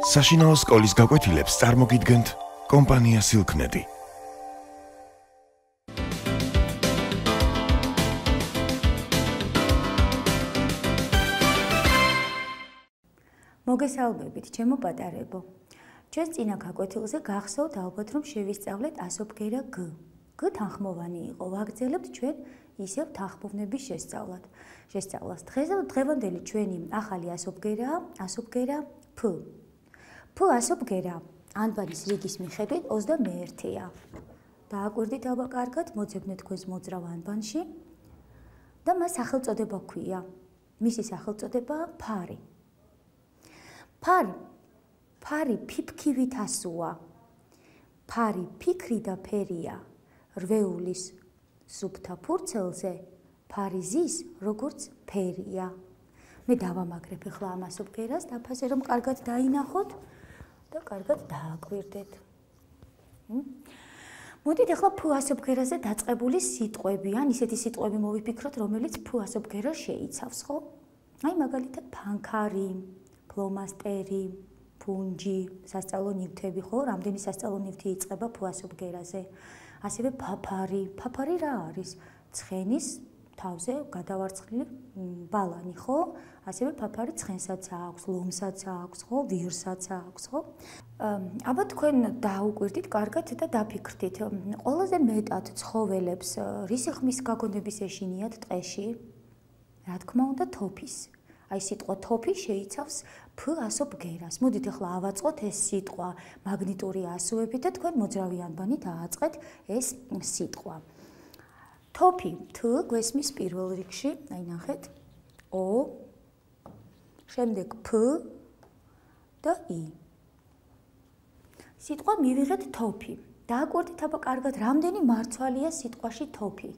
საშინაო სკოლის გაკვეთილებს წარმოგიდგენთ კომპანია Silknet. მოგესალმებით, ჩემო პატარებო. ჩვენს წინა გაკვეთილზე გახსოვთ ალბათ რომ შევისწავლეთ ასობგერა G. G თანხმოვანი იყო. ვაგრძელებთ ჩვენ ისევ თანხმოვნების შესწავლას. დღევანდელი ჩვენი ახალი ასობგერაა P. P ასობგერა ანბანის რიგის მიხედვით 21-ია. დააკვირდით ალბათ კარგად, მოძებნეთ თქვენს მოძრავ ანბანში და მას სახელწოდება ჰქვია. მისი სახელწოდებაა ფარი. ფარი ფიფქივით ასუა. ფარი ფიქრი და ფერია. რვეულის სუფთა ფურცელზე ფარი ზის როგორც ფერია. მე დავამაგრებ ახლა ამ ასობგერას დაფაზე რომ კარგად დაინახოთ და კარგად დააკვირდეთ. მოდით ახლა P ასობგერაზე დაწყებული სიტყვები, ან ისეთი სიტყვები მოვიფიქროთ, რომელიც P ასობგერას შეიცავს, ხო? აი მაგალითად ფანქარი, ფლომასტერი, ფუნჯი, სასწავლო ნივთები, ხო? რამდენი სასწავლო ნივთი იწყება P ასობგერაზე. ასევე ფაფარი რა არის? ცხენის თავზე გადავარცხლილი ბალანი, ხო? ასევე ფაფარი ცხენსაც აქვს, ლომსაც აქვს, ხო? ვირსაც აქვს, ხო? აბა თქვენ დაუკვირდით კარგად და დაფიქრდით. ყველაზე მეტად ცხოველებს რისი ხმის გაგონების ეშინიათ ტყეში? რა თქმა უნდა, თოფის. აი სიტყვა თოფი შეიცავს P ასობგერას. მოდით ახლა ავაწყოთ ეს სიტყვა მაგნიტური ასოებით და თქვენ მოძრავი ანბანი დააწყეთ ეს სიტყვა. თოფი, T გვესმის პირველ რიგში, აი ნახეთ, O, შემდეგ P და I. სიტყვა მივიღეთ თოფი. დააკვირდით აბა კარგად, რამდენი მარცვალია სიტყვაში თოფი?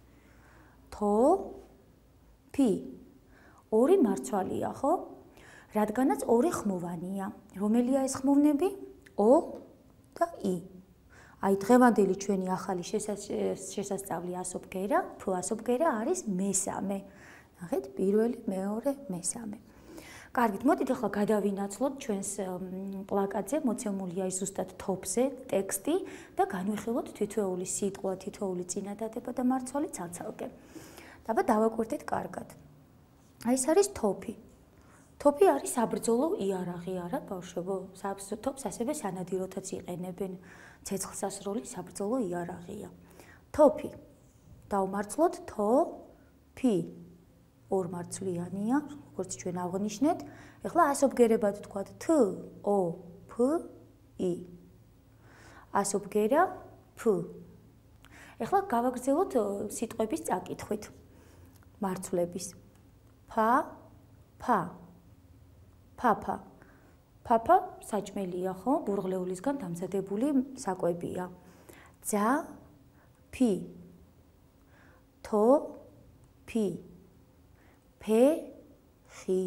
თოფი. ორი მარცვალია, ხო? რადგანაც ორი ხმოვანია. რომელია ეს ხმოვნები? O და I. აი დღევანდელი ჩვენი ახალი შესასწავლი ასობგერა, P ასობგერა არის მესამე. ნახეთ, პირველი, მეორე, მესამე. კარგით, მოდით ახლა გადავინაცვლოთ ჩვენს პლაკატზე, მოცემულია ის ზუსტად თოფზე ტექსტი და განვიხილოთ თითოეული სიტყვა, თითოეული წინადადება და მარცვალი ცალ-ცალკე. აბა დავაკვირდეთ კარგად. აი ეს არის თოფი. თოფი არის საბრძოლო იარაღი, არა ბავშვებო? თოფს ასევე სანადიროთაც იყენებენ. ცეცხლსასროლი საბრძოლო იარაღია. თოფი. დავმარცვლოთ თოფი. ორმარცვლიანია, როგორც ჩვენ აღვნიშნეთ. ეხლა ასობგერებად ვთქვათ T, O, P, I. ასობგერა P. ეხლა გავაგრძელოთ სიტყვების წაკითხვით. მარცვლების. ფაფა. ფაფა საჭმელია, ხო? ბურღლეულისგან დამზადებული საკვებია. ძაფი. თოფი. ფეხი.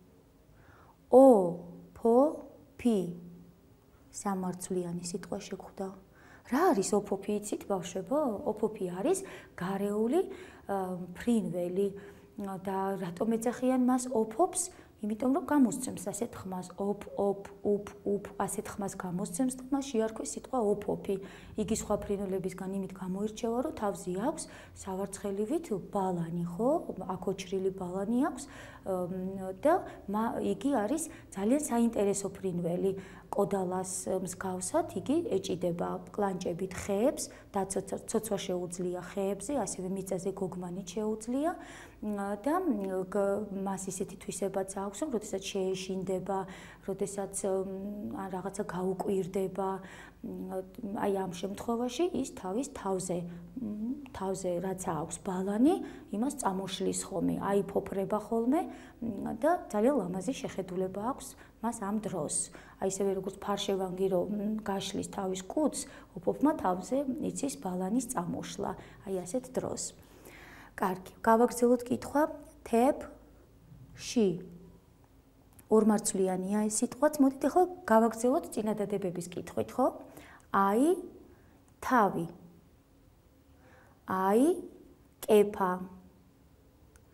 ოფოფი. სამარცვლიანი სიტყვა შეგვხვდა. რა არის ოფოფი, იცით ბავშვებო? ოფოფი არის გარეული ფრინველი და რატომ ეძახიან მას ოფოფს? იმიტომ რომ გამოსცემს ასეთ ხმას ოფ ასეთ ხმას გამოსცემს და მას შეარქვეს სიტყვა ოფოფი. იგი სხვა ფრინველებისგან იმით გამოირჩევა, რომ თავზე აქვს სავარცხელივით ბალანი, ხო? აკოჩრილი ბალანი აქვს და იგი არის ძალიან საინტერესო ფრინველი. კოდალას მსგავსად იგი ეჭიდება კლანჭებით ხეებს და ცოცვა შეუძლია ხეებზე, ასევე მიწაზე გოგმანით შეუძლია და მას ისეთი თვისებაც აქვს, რომ როდესაც შეეშინდება, როდესაც რაღაცა გაუკვირდება, აი ამ შემთხვევაში ის თავის თავზე რაც აქვს ბალანი, იმას წამოშლის ხოლმე, აიფოფრება ხოლმე და ძალიან ლამაზი შეხედულება აქვს მას ამ დროს. აი ისევე როგორც ფარშევანგი რომ გაშლის თავის კუდს, ოფოფმა თავზე იცის ბალანის წამოშლა, აი ასეთ დროს. კარგი, გავაგრძელოთ კითხვა თეფში. ორმარცვლიანია ეს სიტყვაც, მოდით ახლა გავაგრძელოთ წინადადებების კითხვით, ხო? აი თავი. აი კეფა.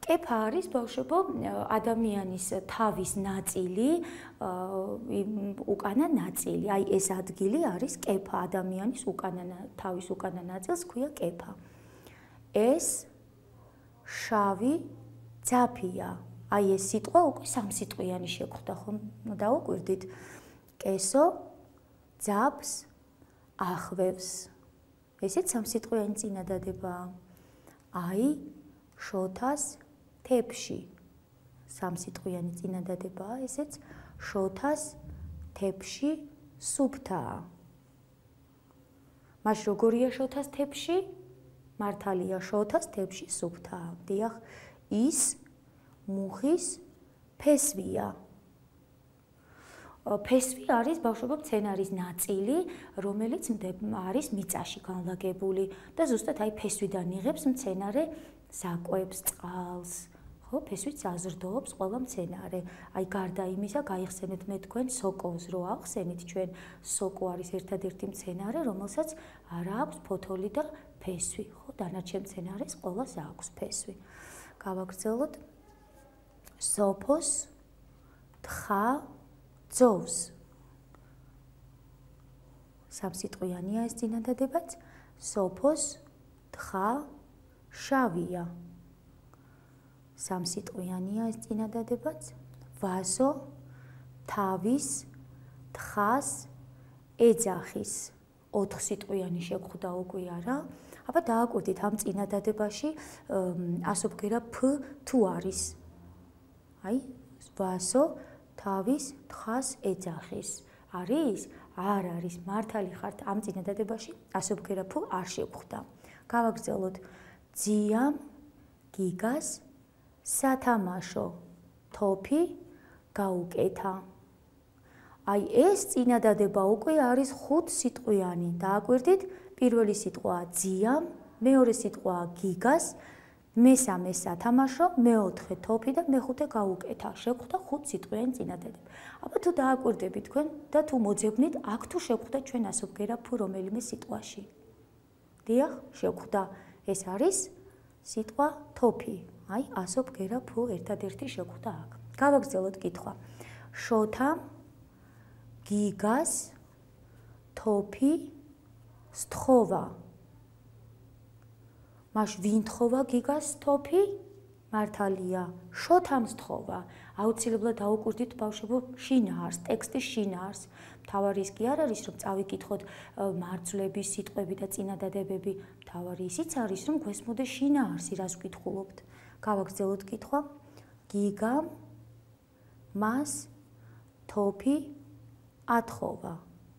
კეფა არის ბავშვებო ადამიანის თავის ნაწილი, უკანა ნაწილი. აი ეს ადგილი არის კეფა, ადამიანის თავის უკანა ნაწილს ქვია კეფა. ეს შავი ძაფია. აი ეს სიტყვა უკვე სამსიტყვიანი შეგხვდა, ხომ? დავუკვირდით. კესო ძაფს ახვევს. ესეც სამსიტყვიანი წინადადებაა. აი შოთას თეფში. სამსიტყვიანი წინადადებაა, ესეც შოთას თეფში სუფთაა. მას როგორია შოთას თეფში? მართალია, შოთას თეფში სუფთაა. დიახ, ის მუხის ფესვია. ფესვი არის ბავშვებო მცენარის ნაწილი, რომელიც არის მიწაში განლაგებული და ზუსტად აი ფესვიდან იღებს მცენარე საკვებს, წყალს. ხო, ფესვით საზრდოობს ყველა მცენარე. აი გარდა იმისა, გაიხსენეთ მე თქვენ სოკოს, რო ახსენით ჩვენ, სოკო არის ერთადერთი მცენარე, რომელსაც არ აქვს ფოთოლი და ფესვი. ხო, დანარჩენ მცენარეს ყველას აქვს ფესვი. გავაგრძელოთ. სოფოს თხა ძოვს. სამსიტყვიანია ეს წინადადებაც. სოფოს თხა შავია. სამსიტყვიანია ეს წინადადებაც. ვაზო თავის თხას ეძახის. 4 სიტყვიანი შეგხვდა უკვე არა. აბა დააკვირდით ამ წინადადებაში ასობგერა ფ თუ არის. აი, ვაზო თავის თხას ეძახის. არის? არ არის. მართალი ხართ, ამ წინადადებაში ასობგერა ფ არ შეგხვდა. გავაგრძელოთ. ძიამ გიგას სათამაშო თოფი გაუკეთა. აი ეს წინადადება უკვე არის 5 სიტყვიანი. დააკვირდით, პირველი სიტყვაა ძიამ, მეორე სიტყვაა გიგას, მესამე სათამაშო, მეოთხე თოფი და მეხუთე გაუკეთა. შეგხვდა 5 სიტყვიანი წინადადება. აბა თუ დააკვირდებით თქვენ და თუ მოძებნით, აქ თუ შეგხვდა ჩვენ ასობგერა ფ რომელიმე სიტყვაში. დიახ, შეგხვდა. ეს არის სიტყვა თოფი. აი, ასობგერა ფ ერთადერთი შეგხვდა აქ. გავაგრძელოთ კითხვა. შოთამ გიგას თოფი სთხოვა. მაშ ვინ თხოვა გიგას თოფი? მართალია, შოთამ სთხოვა. აუცილებლად დაუკვირდით ბავშვებო შინაარს, ტექსტის შინაარს. მთავარი ის კი არ არის, რომ წავიკითხოთ მარცვლების სიტყვები და წინადადებები. მთავარი ისიც არის, რომ გვესმოდეს შინაარსი, რას ვკითხულობთ. გავაგრძელოთ კითხვა. გიგამ მას თოფი ათხოვა.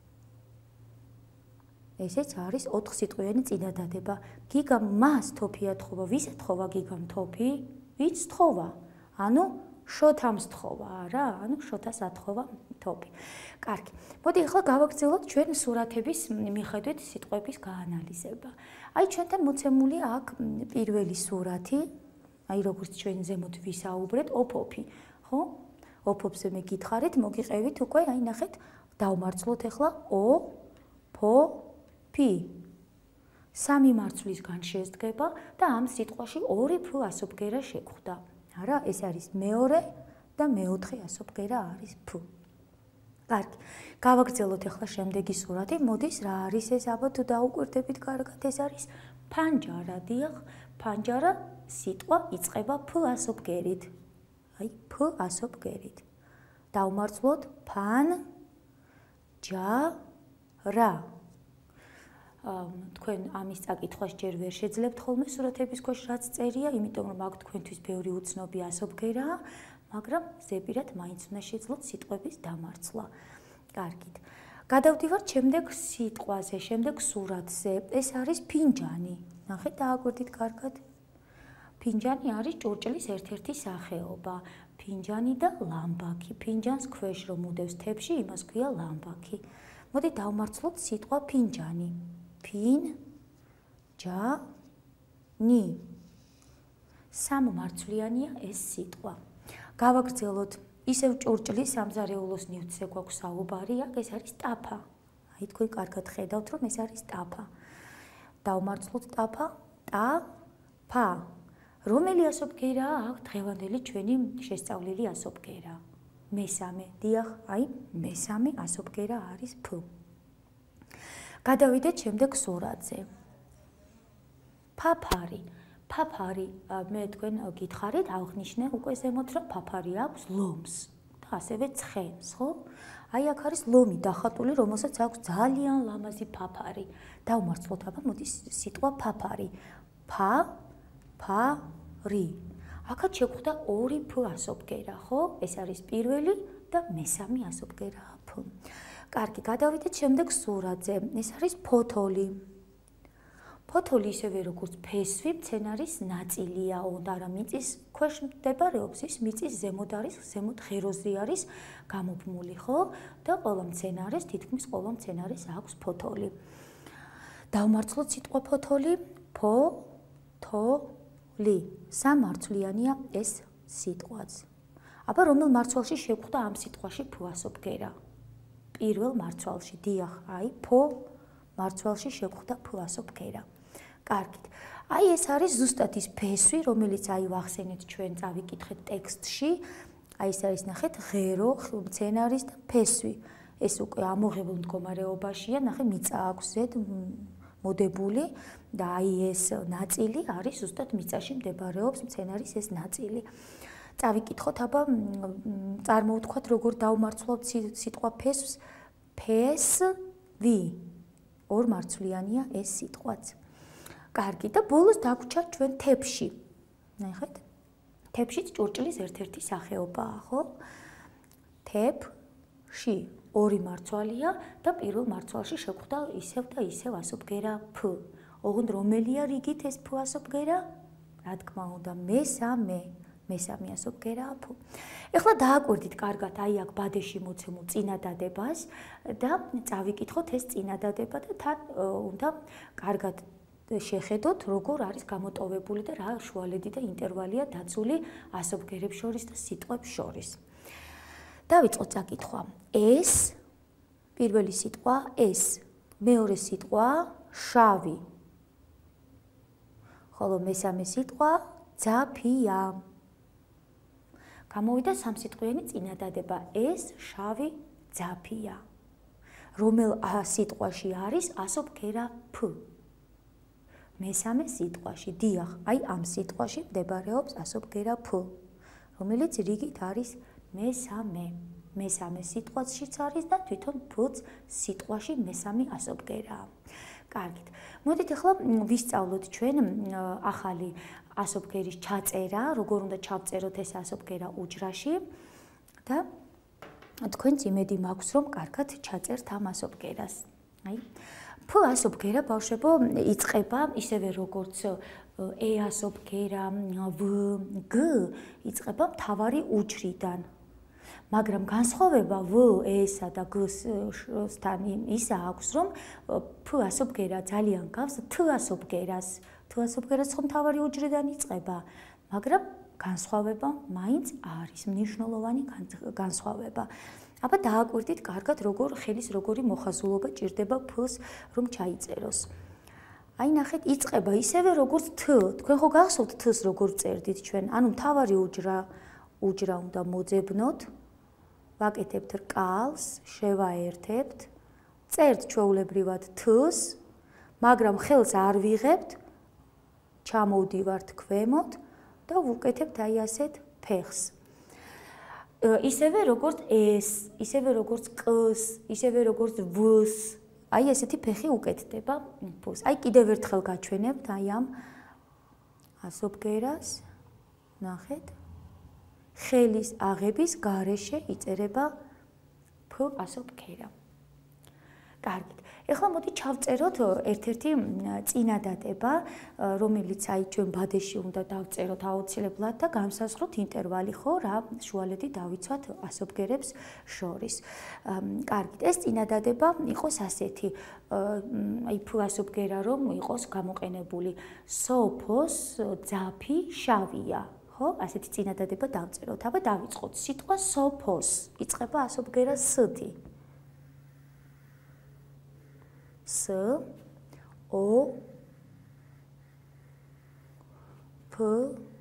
ესეც არის 4 სიტყვიანი წინადადება. გიგამ მას თოფი ათხოვა. ვის ათხოვა გიგამ თოფი? ვინც თხოვა? ანუ შოთამ სთხოვა, არა? ანუ შოთას ათხოვა თოფი. კარგი. მოდი ახლა გავაგრძელოთ ჩვენ სურათების მიხედვით სიტყვების გაანალიზება. აი ჩვენთან მოცემულია აქ პირველი სურათი. აი როგორც ჩვენ ზემოთ ვისაუბრეთ, ოფოფი, ხო? ოფოფზე მე გითხარით, მოგიყევით უკვე, აი ნახეთ, დავმარცვლოთ ახლა ო ფო ფი. 3 მარცვლისგან შედგება და ამ სიტყვაში 2 ფ ასობგერა შეგხვდა. არა, ეს არის მეორე და მეოთხე ასობგერა არის ფ. კარგი. გავაგრძელოთ ახლა შემდეგი სურათი. მოდის, რა არის ეს? აბა თუ დაუკვირდებით კარგად, ეს არის ფანჯარა. დიახ, ფანჯარა სიტყვა იწყება ფ ასობგერით. აი, ფ ასობგერით. დავმარცვლოთ ფან ჯა რა. თქვენ ამის წაკითხვას ჯერ ვერ შეძლებთ ხოლმე სურათების ქვეშ რაც წერია, იმიტომ რომ აქ თქვენთვის ბევრი უცნობი ასობგერაა, მაგრამ ზეპირად მაინც უნდა შეძლოთ სიტყვების დამარცვლა. კარგით. გადავდივართ შემდეგ სიტყვაზე, შემდეგ სურათზე. ეს არის ფინჯანი. ნახეთ, დააკვირდით კარგად. ფინჯანი არის ჭურჭლის ერთ-ერთი სახეობა. ფინჯანი და ლამბაქი. ფინჯანს ქვეშ რომ უდევს თებში, იმას ქვია ლამბაქი. მოდი დავმარცვლოთ სიტყვა ფინჯანი. ფინ ჯა ნი. სამმარცვლიანია ეს სიტყვა. გავაგრძელოთ ისევ ჭურჭლის სამზარეულოს ნივთზე გვაქვს საუბარი, აქ ეს არის ტაფა. აი თქვენ კარგად ხედავთ რომ ეს არის ტაფა. დავმარცვლოთ ტაფა, ტა ფა. რომელი ასობგერაა აქ დღევანდელი ჩვენი შესწავლილი ასობგერა? მესამე. დიახ, აი, მესამე ასობგერა არის P. გადავიდეთ შემდეგ სურათზე. ფაფარი. ფაფარი, მე თქვენ გითხარით, აღნიშნე უკვე ზემოთ, რომ ფაფარი აქვს ლომს და ასევე ცხენს, ხო? აი აქ არის ლომი დახატული, რომელსაც აქვს ძალიან ლამაზი ფაფარი. დავმარცხოთ აბა, მოდი სიტყვა ფაფარი. ფაფარი. აქაც შეგვხვდა ორი P ასობგერა, ხო? ეს არის პირველი და მესამე ასობგერაა P. კარგი, გადავიდეთ შემდეგ სურათზე. ეს არის ფოთოლი. ფოთოლი ისევე როგორც ფესვი, მცენარის ნაწილია, არა მიწის ქვეშ მდებარეობს, ის მიწის ზემოთ არის, ზემოთ ღეროზე არის გამობმული, ხო? და ყველა მცენარეს, თითქმის ყველა მცენარეს აქვს ფოთოლი. დავმარცხლოთ სიტყვა ფოთოლი, ფოთოლი. სამარცვლიანია ეს სიტყვაც. აბა რომელ მარცვალში შეგვხვდა ამ სიტყვაში P ასობგერა? პირველ მარცვალში, დიახ, აი, მარცვალში შეგვხვდა P ასობგერა. კარგით. აი ეს არის ზუსტად ის ფესვი, რომელიც აი ვახსენეთ ჩვენ წავიკითხეთ ტექსტში. აი ეს არის ნახეთ ღერო, მცენარის და ფესვი. ეს უკვე ამოღებულ მდგომარეობაშია, ნახე მიწა აქვს ზედ მოდებული და აი ეს ნაწილი არის ზუსტად მიწაში მდებარეობს მცენარის ეს ნაწილი. წავიკითხოთ აბა წარმოვთქვათ როგორ დავმარცვლოთ სიტყვა ფესვს. ფესვი. ორმარცვლიანია ეს სიტყვაც. კარგი და ბოლოს დაგვჭირთ ჩვენ თეფში. ნახეთ. თეფშიც ჭურჭლის ერთ-ერთი სახეობაა, ხო? თეფში ორი მარცვალია და პირველ მარცვალში შეგვხვდა ისევ და ისევ ასობგერა P. ოღონდ რომელია რიგით ეს P ასობგერა? რა თქმა უნდა, მესამე ასობგერაა P. ეხლა დააკვირდით კარგად აი აქ ბადეში მოცემულ წინადადებას და წავიკითხოთ ეს წინადადება და თან უნდა კარგად შეხედოთ როგორ არის გამოტოვებული და რა შუალედი და ინტერვალია დაცული ასობგერებს შორის და სიტყვებს შორის. დავიწყოთ წაკითხვა. ეს პირველი სიტყვა ეს, მეორე სიტყვა შავი. ხოლო მესამე სიტყვა ძაფია. გამოვიდა სამსიტყვიანი წინადადება. ეს შავი ძაფია. რომელ სიტყვაში არის ასობგერა P? მესამე სიტყვაში. დიახ, აი ამ სიტყვაში მდებარეობს ასობგერა P, რომელიც რიგით არის მესამე. მესამე სიტყვაშიც არის და თვითონ P-ც სიტყვაში მესამე ასობგერაა. კარგით. მოდით ახლა ვისწავლოთ ჩვენ ახალი ასობგერის ჩაწერა, როგორ უნდა ჩავწეროთ ეს ასობგერა უჯრაში და თქვენც იმედი მაქვს, რომ კარგად ჩაწერთ ამ ასობგერას. აი P ასობგერა ბავშვებო იწყება ისევე როგორც E ასობგერა, V, G იწყება მთავარი უჯრიდან. მაგრამ განსხვავება V, E-სა და G-სთან ისა აქვს, რომ P ასობგერა ძალიან გავს T ასობგერას. T ასობგერას ხომ მთავარი უჯრიდან იწყება, მაგრამ განსხვავება მაინც არის, მნიშვნელოვანი განსხვავება. აბა დააკვირდით კარგად ხელის როგორი მოხაზულობა ჭირდება P-ს რომ ჩაიწეროს. აი ნახეთ, იწყება ისევე როგორც T. თქვენ ხო გახსოვთ T-ს როგორ წერდით ჩვენ? ანუ მთავარი უჯრა უნდა მოძებნოთ. ვაკეთებთ რკალს, შევაერთებთ, წერთ ჩვეულებრივად T-ს, მაგრამ ხელს არ ვიღებთ, ჩამოვდივართ ქვემოთ და ვუკეთებთ აი ასეთ ფეხს. ისევე როგორც S, ისევე როგორც Q-ს, ისევე როგორც V-ს, აი ესეთი ფეხი უკეთდება P-ს. აი კიდევ ერთხელ გაჩვენებთ აი ამ ასობგერას, ნახეთ. ხელის აღების გარეშე იწერება P ასობგერა. კარგით. ეხლა მოდი ჩავწეროთ ერთ-ერთი წინადადება, რომელიც აი ჩვენ ბადეში უნდა დავწეროთ აუცილებლად და განსაზღვროთ ინტერვალი, ხო, რა შუალედი დავიცვათ ასობგერებს შორის. კარგით, ეს წინადადება იყოს ასეთი, აი P ასობგერა რომ იყოს გამოყენებული. სოფოს ძაფი შავია. ხო, ასეთი წინადადება დავწეროთ. აბა დავიწყოთ. სიტყვა სოფოს იწყება ასობგერა S-ით. S, O, P,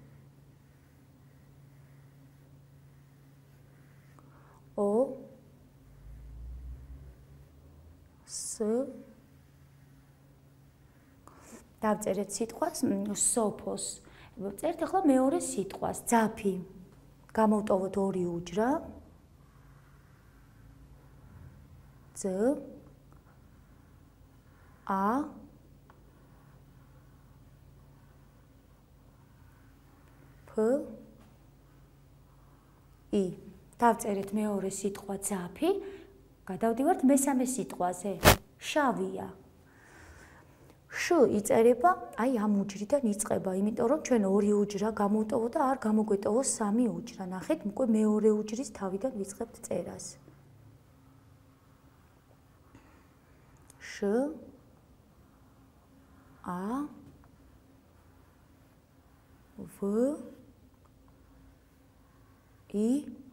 O S დავწერეთ სიტყვას სოფოს. წერთ ახლა მეორე სიტყვას, ძაფი. გამოვტოვოთ ორი უჯრა. Z A P I. დავწერეთ მეორე სიტყვა ძაფი. გადავდივართ მესამე სიტყვაზე. შავია. შ იწერება, აი ამ უჯრიდან იწყება, იმიტომ რომ ჩვენ ორი უჯრა გამოვტოვოთ და არ გამოგვეტოვოს სამი უჯრა. ნახეთ, უკვე მეორე უჯრის თავიდან ვიწყებთ წერას. შ A V I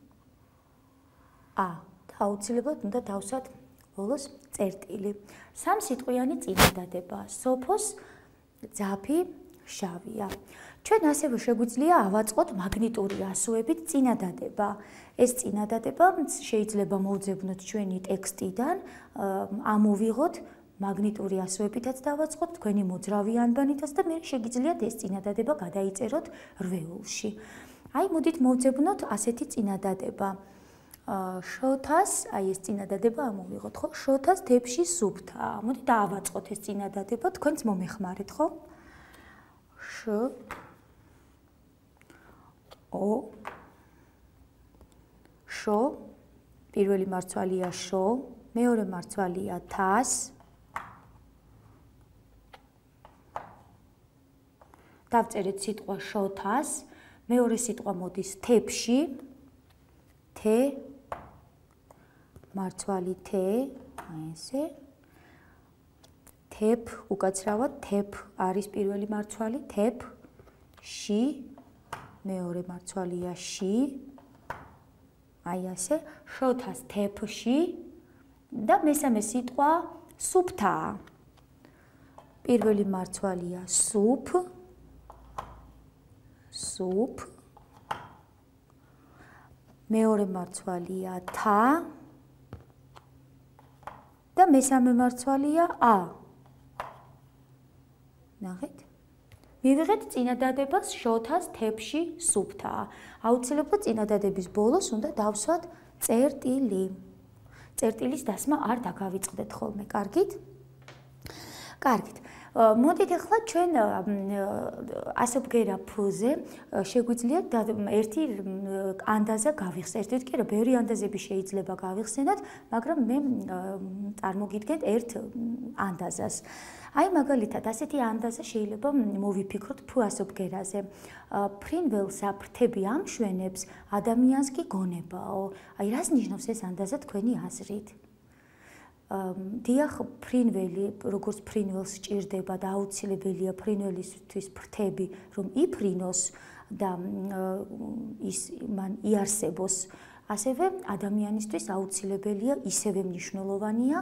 A. და აუცილებლად უნდა დავსვათ ბოლოს წერტილი. სამ სიტყვიანი წინადადება. სოფოს ძაფი შავია. ჩვენ ასევე შეგვიძლია ავაწყოთ მაგნიტური ასოებით წინადადება. ეს წინადადება შეიძლება მოვძებნოთ ჩვენი ტექსტიდან, ამოვიღოთ მაგნიტური ასოებითაც დავაწყოთ თქვენი მოძრავი ანბანითაც და მე შეგიძლიათ ეს წინადადება გადაიწეროთ რვეულში. აი მოდით მოვძებნოთ ასეთი წინადადება. შოთას, აი ეს წინადადება ამოვიღოთ, ხო? შოთას თებში სუფთაა. მოდით დავაწყოთ ეს წინადადება, თქვენც მომეხმარეთ, ხო? შ ო შო პირველი მარცვალია შო, მეორე მარცვალია თას. დავწერეთ სიტყვა შოთას, მეორე სიტყვა მოდის თებში, თე, მარცვალი თე, აი ესე. თეფ, უკაცრავად თეფ არის პირველი მარცვალი, თეფ, ში, მეორე მარცვალია ში. აი ასე, შოთას თეფში და მესამე სიტყვა სუფთაა. პირველი მარცვალია სუფ, სუფ. მეორე მარცვალია თა და მესამე მარცვალია ა. ნახეთ? მივიღეთ წინადადებას შოთას თებში სუფთაა. აუცილებლად წინადადების ბოლოს უნდა დავსვათ წერტილი. წერტილის დასმა არ დაგავიწყდეთ ხოლმე, კარგით? კარგით. მოდით ახლა ჩვენ ასობგერა ფ-ზე შეგვიძლია ერთი ანდაზა გავიხსენოთ. ერთი კი რა, ბევრი ანდაზები შეიძლება გავიხსენოთ, მაგრამ მე წარმოგიდგენთ ერთ ანდაზას. აი მაგალითად, ასეთი ანდაზა შეიძლება მოვიფიქროთ ფ ასობგერაზე. ფრინველსა ფრთები ამშვენებს, ადამიანს კი გონებაო. აი რას ნიშნავს ეს ანდაზა თქვენი აზრით? დიახ, ფრინველი, როგორც ფრინველს სჭირდება და აუცილებელია ფრინველისთვის ფრთები, რომ იფრინოს და ის მან იარსებოს, ასევე ადამიანისთვის აუცილებელია ისევე მნიშვნელოვანია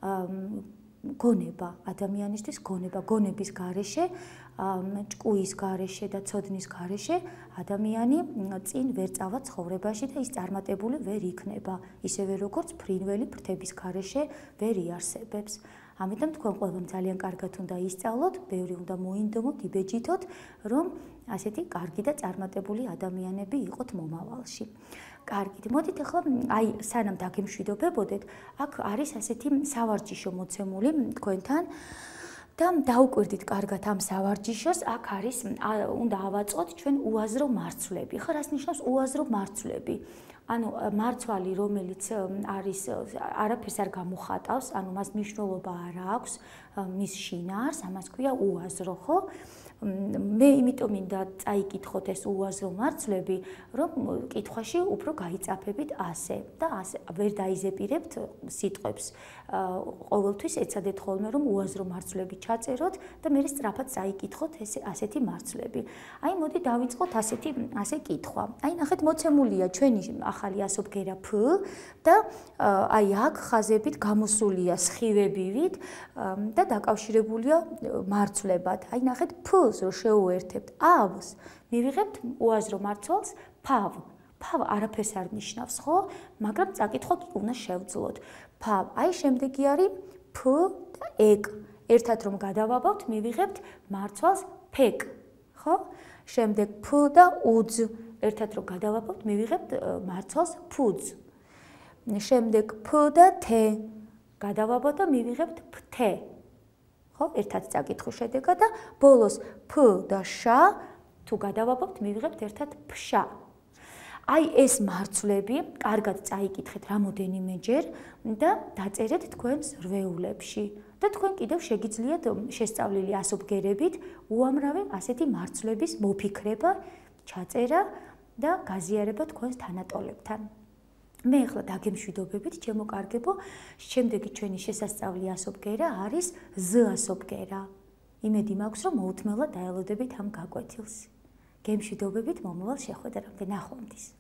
გონება, ადამიანისთვის გონება, გონების გარეშე, ჭკუის გარეშე და ცოდნის გარეშე ადამიანი წინ ვერ წავა ცხოვრებაში და ის წარმატებული ვერ იქნება, ისევე როგორც ფრინველი ფრთების გარეშე ვერ იარსებებს. ამიტომ თქვენ ყველამ ძალიან კარგად უნდა ისწავლოთ, ბევრი უნდა მოინდომოთ, იბეჯითოთ, რომ ასეთი კარგი და წარმატებული ადამიანები იყოთ მომავალში. კარგით, მოდით ახლა აი სანამ დაგემშვიდობებოდეთ, აქ არის ასეთი სავარჯიშო მოცემული თქვენთან და დაუკვირდით კარგად ამ სავარჯიშოს, აქ არის უნდა ავაწყოთ ჩვენ უაზრო მარცვლები. ხო, რას ნიშნავს უაზრო მარცვლები? ანუ მარცვალი, რომელიც არის არაფერს არ გამოხატავს, ანუ მას მნიშვნელობა არ აქვს, მის შინაარს, ამას ქვია უაზრო, ხო? მე იმიტომ მინდა წაიკითხოთ ეს უაზრო მარცვლები, რომ კითხვაში უფრო გაიწაფებით ასე და ასე ვერ დაიზეპირებთ სიტყვებს. ყოველთვის ეცადეთ ხოლმე რომ უაზრო მარცვლები ჩაწეროთ და მე სწრაფად წაიკითხოთ ასეთი მარცვლები. აი მოდი დავიწყოთ ასე კითხვა. აი ნახეთ მოცემულია ჩვენი ახალი ასობგერა ფ და აი აქ ხაზებით გამოსულია სხივებივით და დაკავშირებულია მარცვლებად. აი ნახეთ ფ-ს რო შევუერთებთ, ა-ს მივიღებთ უაზრო მარცვალს ფავ. ფავ არაფერს არ ნიშნავს, ხო? მაგრამ წაკითხვა კი უნდა შევძლოთ. ფავ, აი შემდეგი არის ფ და ეგ. ერთად რომ გადავაბავთ, მივიღებთ მარცვალს ფეკ, ხო? შემდეგ ფ და უძ. ერთად რომ გადავაბავთ, მივიღებთ მარცვალს ფუძ. შემდეგ ფ და თე. გადავაბავთ და მივიღებთ ფთე. ხო? ერთად წაკითხვის შედეგად და ბოლოს ფ და შ თუ გადავაბავთ, მივიღებთ ერთად ფშა. აი ეს მარცვლები კარგად წაიკითხეთ რამოდენიმეჯერ და დაწერეთ თქვენს რვეულებში. და თქვენ კიდევ შეგიძლიათ შესწავლილი ასობგერებით უამრავი ასეთი მარცვლების მოფიქრება, ჩაწერა და გაზიარება თქვენს თანატოლებთან. მე ახლა დაგემშვიდობებით, ჩემო კარგებო, შემდეგი ჩვენი შესასწავლი ასობგერა არის ზ ასობგერა. იმედი მაქვს, რომ მოუთმელად დაელოდებით ამ გაკვეთილს. გემშვიდობებით მომავალ შეხვედრამდე, ნახვამდის.